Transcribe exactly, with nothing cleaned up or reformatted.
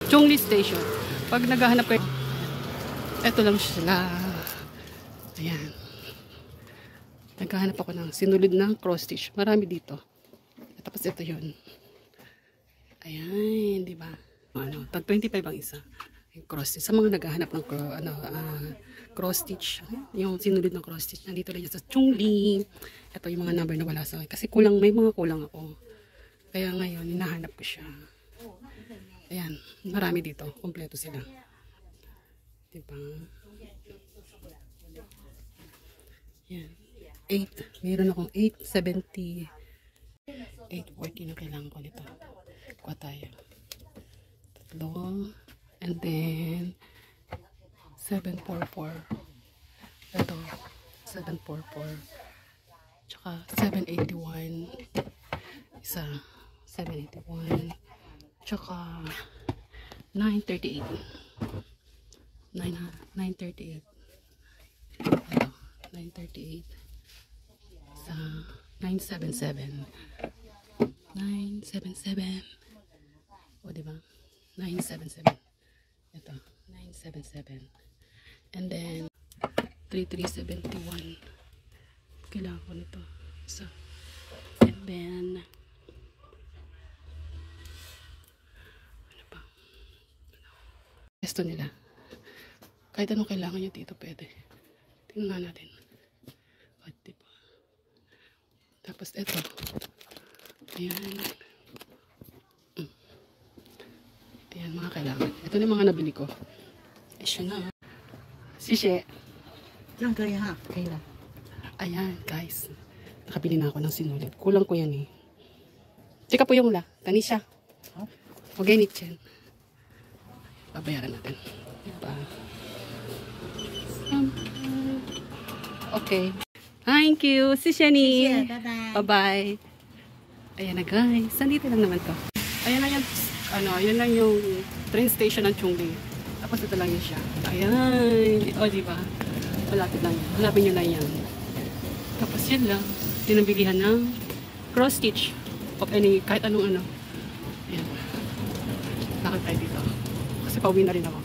Chongli Station. Pag naghahanap kayo, eto lang sila. Ayan. Naghahanap ako ng sinulid ng cross stitch. Marami dito. Tapos ito yun. Ayan, di ba? Ano, tag twenty-five ang isa. Yung cross stitch. Sa mga naghahanap ng ano, uh, cross stitch, yung sinulid ng cross stitch, nandito lang sa Chongli. Ito yung mga number na wala sa akin. Kasi kulang, may mga kulang ako. Kaya ngayon, hinahanap ko siya. Ayan, marami dito. Kompleto sila. Diba? Ayan. eight. Meron akong eight seventy. eight forty na kailangan ko nito. Kuha tayo. Tatlo. And then, seven forty-four. Ito. seven forty-four. Tsaka, seven eighty-one. Isa. seven eighty-one. Tsaka, nine thirty-eight. nine thirty-eight. Ito. nine thirty-eight. Sa nine seventy-seven. nine seventy-seven. O, diba? nine seventy-seven. Ito. nine seventy-seven. And then, thirty-three seventy-one. Kailangan ko nito. So, and then, ano pa? Esto nila. Kahit anong kailangan nyo dito, pwede. Tingnan natin. O, diba? Tapos, eto. Ayan. Mm. Ayan, mga kailangan. Ito na yung mga nabili ko. Esyo na. Sishe. Diyan kaya ha. Kailan? Ayan, guys. Nakabili na ako ng sinulid. Kulang ko yan eh. Tsaka po yung la. Tanisha. O ganit yan. Babayaran natin. Diba? Okay. Thank you. Si Shani. Bye-bye. Bye-bye. Ayan na guys. Nandito lang naman to. Ayan na yan. Ano, yun lang yung train station ng Chongli. Tapos ito lang yun siya. Ayan. O, diba? Malapit lang. Malapit nyo lang yan. Tapos yan lang. Tinambilihan ng cross stitch. Of any, kahit anong ano. Ayan. Lakad tayo dito. Kasi pauwi na rin ako.